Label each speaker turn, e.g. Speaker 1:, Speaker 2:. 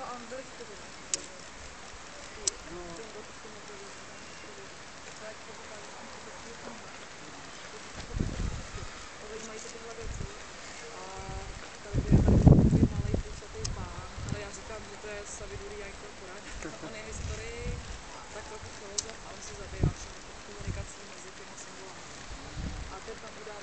Speaker 1: on veliký kozy. Zajímají se tyhle věci. A tady je takový malý půlsatý pán, ale já říkám, že to je Saviduri Jainkorporát. On je historik, tak trochu filozof a on se zabývá všemi komunikací mezi těmi symbolami. A ten tam udá